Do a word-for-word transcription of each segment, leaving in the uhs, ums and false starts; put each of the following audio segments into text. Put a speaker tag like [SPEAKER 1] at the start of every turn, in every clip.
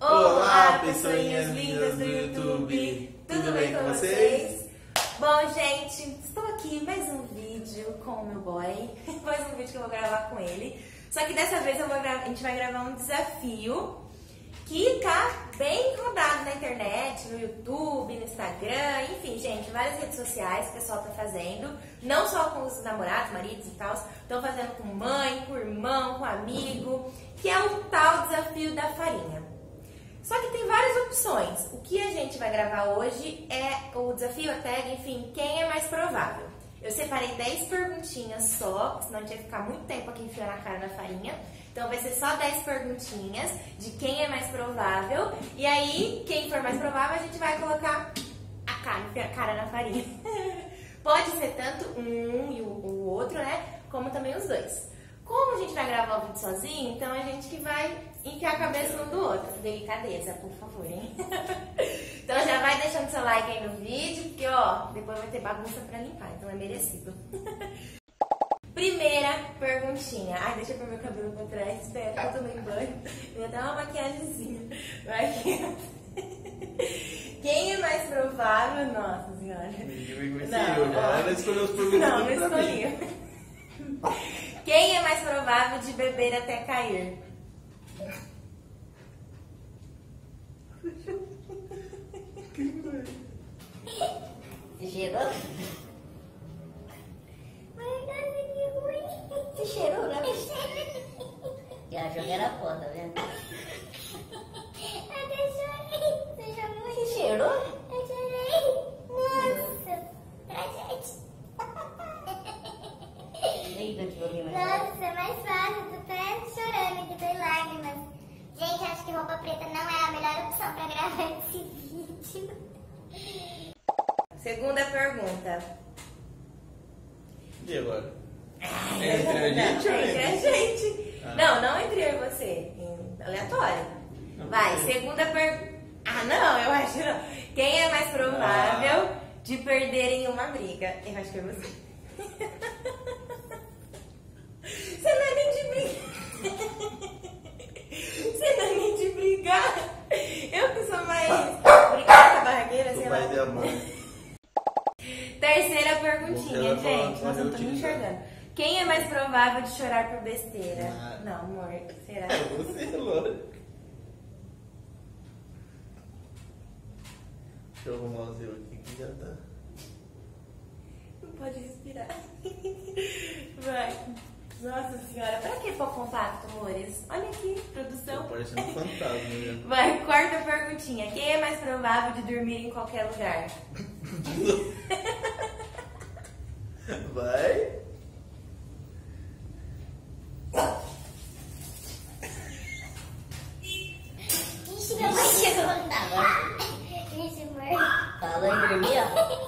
[SPEAKER 1] Olá, pessoinhas lindas do YouTube! Tudo bem com vocês? Bom, gente, estou aqui mais um vídeo com o meu boy. Mais um vídeo que eu vou gravar com ele. Só que dessa vez eu vou gravar, a gente vai gravar um desafio que tá bem rodado na internet, no YouTube, no Instagram, enfim, gente, várias redes sociais que o pessoal tá fazendo. Não só com os namorados, maridos e tal, estão fazendo com mãe, com irmão, com amigo, que é o tal desafio da farinha. Só que tem várias opções. O que a gente vai gravar hoje é o desafio, a tag, enfim, quem é mais provável. Eu separei dez perguntinhas só, senão a gente vai ficar muito tempo aqui enfiando a cara na farinha. Então vai ser só dez perguntinhas de quem é mais provável. E aí, quem for mais provável, a gente vai colocar a cara, enfiar a cara na farinha. Pode ser tanto um e o outro, né? Como também os dois. Como a gente vai gravar o vídeo sozinho, então a gente que vai enfiar a cabeça um do outro. Delicadeza, por favor, hein? Então já vai deixando seu like aí no vídeo, porque ó, depois vai ter bagunça pra limpar, então é merecido. Primeira perguntinha. Ai, deixa eu pôr meu cabelo pra trás, espera, eu tomei banho. Vou dar uma maquiagemzinha. Vai aqui. Quem é mais provável? Nossa senhora.
[SPEAKER 2] Não, não. Ela escolheu os perguntas.
[SPEAKER 1] Não, não escolhi. Quem é mais provável de beber até cair? Você cheirou? Você cheirou, né?
[SPEAKER 3] Já achou que era foda, tá vendo?
[SPEAKER 1] Você cheirou?
[SPEAKER 3] Eu chorei. Nossa, tragédia. Nossa, é mais fácil, tô até chorando aqui, tem lágrimas. Gente, acho que roupa preta não é a melhor opção pra gravar esse vídeo.
[SPEAKER 1] Segunda pergunta.
[SPEAKER 2] E agora?
[SPEAKER 1] Ai,
[SPEAKER 2] É entre a gente
[SPEAKER 1] não,
[SPEAKER 2] ou
[SPEAKER 1] entre a
[SPEAKER 2] entre?
[SPEAKER 1] gente.
[SPEAKER 2] Ah.
[SPEAKER 1] Não, não entre eu e você. Em aleatório.
[SPEAKER 2] Não,
[SPEAKER 1] Vai,
[SPEAKER 2] não.
[SPEAKER 1] segunda pergunta. Ah, não, eu acho que não. Quem é mais provável
[SPEAKER 2] Ah.
[SPEAKER 1] de perder em uma briga? Eu acho que é você. Você não é nem de brigar. Você não é nem de brigar. Eu que sou mais brigada, barraqueira, sei
[SPEAKER 2] Tô
[SPEAKER 1] lá.
[SPEAKER 2] mais de amor.
[SPEAKER 1] Terceira perguntinha,
[SPEAKER 2] Vou falar
[SPEAKER 1] gente.
[SPEAKER 2] com
[SPEAKER 1] Nossa, eu não tô me
[SPEAKER 2] a
[SPEAKER 1] enxergando. Quem é mais provável de chorar por besteira?
[SPEAKER 2] Ah.
[SPEAKER 1] Não, amor. Será?
[SPEAKER 2] É você, lógico. Deixa eu arrumar o seu aqui que já tá.
[SPEAKER 1] Não pode respirar. Vai. Nossa senhora, pra que pôr compacto, amores? Olha aqui, produção.
[SPEAKER 2] Tô parecendo um fantasma, né?
[SPEAKER 1] Vai, quarta perguntinha. Quem é mais provável de dormir em qualquer lugar?
[SPEAKER 2] Vai.
[SPEAKER 3] Ixi, meu pai chegou. Ixi, amor. Falou em dormir, ó.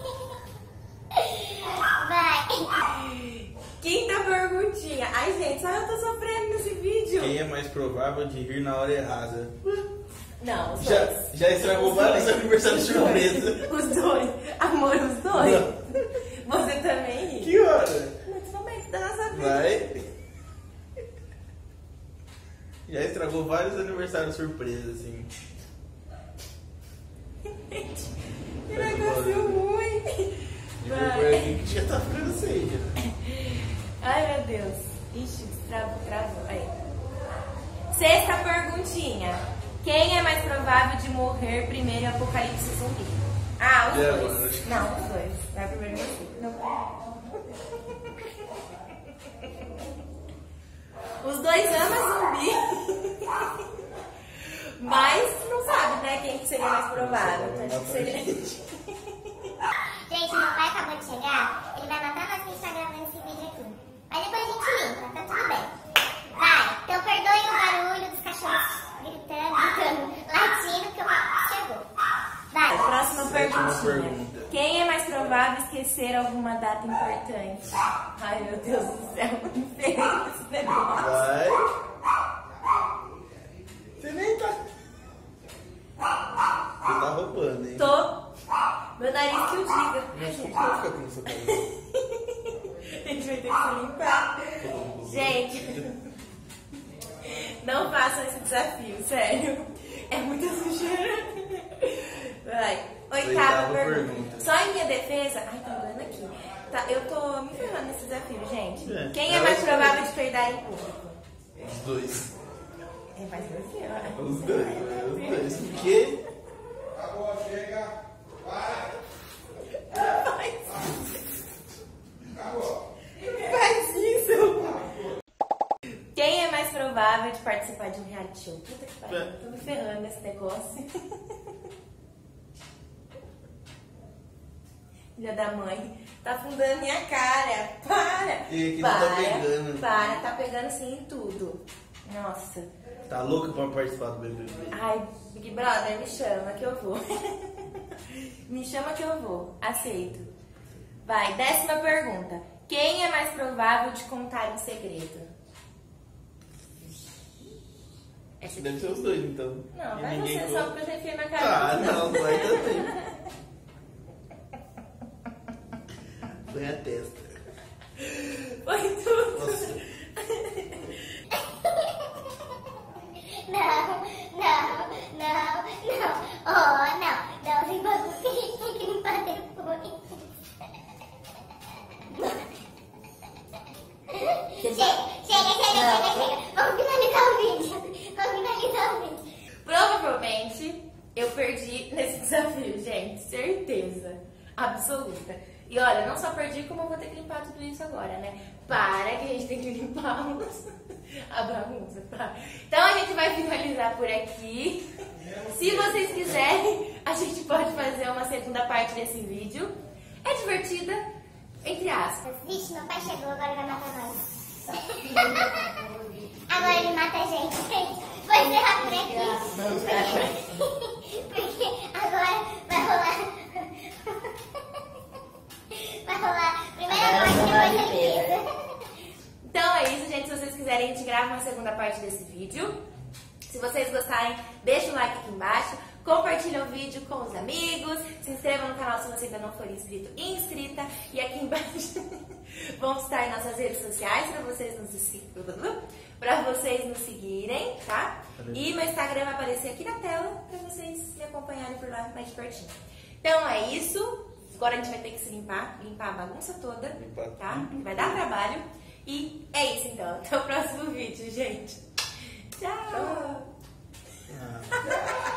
[SPEAKER 3] Vai.
[SPEAKER 1] Quinta perguntinha. Ai, gente, só eu tô sofrendo nesse vídeo.
[SPEAKER 2] Quem é mais provável de rir na hora errada?
[SPEAKER 1] Não, os
[SPEAKER 2] Já,
[SPEAKER 1] dois.
[SPEAKER 2] já estragou
[SPEAKER 1] Os
[SPEAKER 2] vários
[SPEAKER 1] dois.
[SPEAKER 2] aniversários
[SPEAKER 1] Os
[SPEAKER 2] surpresa.
[SPEAKER 1] dois. Os dois. Amor, os dois.
[SPEAKER 2] Não.
[SPEAKER 1] Você também ri.
[SPEAKER 2] Que hora?
[SPEAKER 1] Muitos momentos da nossa vida.
[SPEAKER 2] Vai. Já estragou vários aniversários surpresa, assim.
[SPEAKER 1] Que negócio ruim.
[SPEAKER 2] E
[SPEAKER 1] Vai.
[SPEAKER 2] foi aqui que já tá ficando sede.
[SPEAKER 1] Ai, meu Deus. Ixi, travou, travou. Aí. Sexta perguntinha. Quem é mais provável de morrer primeiro em Apocalipse Zumbi? Ah, os
[SPEAKER 2] E
[SPEAKER 1] dois.
[SPEAKER 2] agora?
[SPEAKER 1] Não, os dois. Vai primeiro você. Não. Os dois amam zumbi. Mas não sabe, né, quem que seria mais provável. Então, acho que seria...
[SPEAKER 3] Gente, meu pai acabou de chegar. Ele vai matar nós que a gente tá gravando esse vídeo aqui. Mas depois a gente limpa, tá tudo bem. Vai, então perdoem o barulho dos cachorros gritando, gritando, latindo, porque o papai chegou. Vai.
[SPEAKER 1] Próxima
[SPEAKER 2] Sétima
[SPEAKER 1] perguntinha.
[SPEAKER 2] pergunta.
[SPEAKER 1] Quem é mais provável esquecer alguma data importante? Ai, meu Deus do céu, muito feio esse negócio.
[SPEAKER 2] Vai. Você nem tá. Você tá roubando, hein?
[SPEAKER 1] Tô. Meu nariz que o diga.
[SPEAKER 2] Mas como vai ficar com essa cara?
[SPEAKER 1] A gente vai ter que se limpar. Gente, não façam esse desafio, sério. É muita sujeira. Vai. Oitava,
[SPEAKER 2] Oitava
[SPEAKER 1] pergunta.
[SPEAKER 2] pergunta.
[SPEAKER 1] Só em minha defesa. Ai, tá doendo aqui. Tá, eu tô me ferrando nesse desafio, gente.
[SPEAKER 2] É.
[SPEAKER 1] Quem é
[SPEAKER 2] Ela
[SPEAKER 1] mais
[SPEAKER 2] escolhe.
[SPEAKER 1] provável de peidar em público?
[SPEAKER 2] Os dois.
[SPEAKER 1] É mais você, ó.
[SPEAKER 2] Os dois, né? Os dois. Porque
[SPEAKER 1] Faz isso! Quem é mais provável de participar de um reality show? Puta que pariu, tô me ferrando nesse negócio. Filha da mãe, tá afundando minha cara. Para!
[SPEAKER 2] E aqui não
[SPEAKER 1] para,
[SPEAKER 2] tá pegando.
[SPEAKER 1] Para, tá pegando sim em tudo. Nossa.
[SPEAKER 2] tá louca pra participar do B B B.
[SPEAKER 1] Ai, Big Brother, me chama que eu vou. Me chama que eu vou. Aceito. Vai, décima pergunta. Quem é mais provável de contar um segredo? Essa
[SPEAKER 2] Deve ser os dois, então.
[SPEAKER 1] Não,
[SPEAKER 2] E
[SPEAKER 1] vai
[SPEAKER 2] ninguém
[SPEAKER 1] você
[SPEAKER 2] conta.
[SPEAKER 1] só pra você enfiar na cara.
[SPEAKER 2] Ah, não, vai também. Foi a testa.
[SPEAKER 1] Foi tudo.
[SPEAKER 2] Nossa.
[SPEAKER 3] Não, não, não, não. Oh, não. Não, tem bagulho que a gente tem que limpar depois. Chega, chega, chega, chega, chega. Vamos finalizar o vídeo. Vamos finalizar o vídeo.
[SPEAKER 1] Provavelmente eu perdi nesse desafio, gente. Certeza. Absoluta. E olha, não só perdi, como eu vou ter que limpar tudo isso agora, né? Para que a gente tem que limpar a bagunça, tá? Então a gente vai finalizar por aqui. Se vocês quiserem, a gente pode fazer uma segunda parte desse vídeo. É divertida, entre aspas.
[SPEAKER 3] Vixe, meu pai chegou, agora vai matar nós. Agora ele mata a gente, gente. Vou encerrar por aqui. Porque agora vai rolar. Vai rolar primeira parte, depois a limpeza.
[SPEAKER 1] Então é isso, gente. Se vocês quiserem, a gente grava uma segunda parte desse vídeo. Se vocês gostarem, deixa o like aqui embaixo. Compartilha o vídeo com os amigos. Se inscreva no canal se você ainda não for inscrito e inscrita. E aqui embaixo vão estar nossas redes sociais para vocês nos para vocês nos seguirem, tá? E meu Instagram vai aparecer aqui na tela para vocês me acompanharem por lá mais de pertinho. Então é isso. Agora a gente vai ter que se limpar, limpar a bagunça toda,
[SPEAKER 2] Limpar
[SPEAKER 1] tá? Vai dar trabalho. E é isso então. Até o próximo vídeo, gente. Tchau.
[SPEAKER 2] Ah.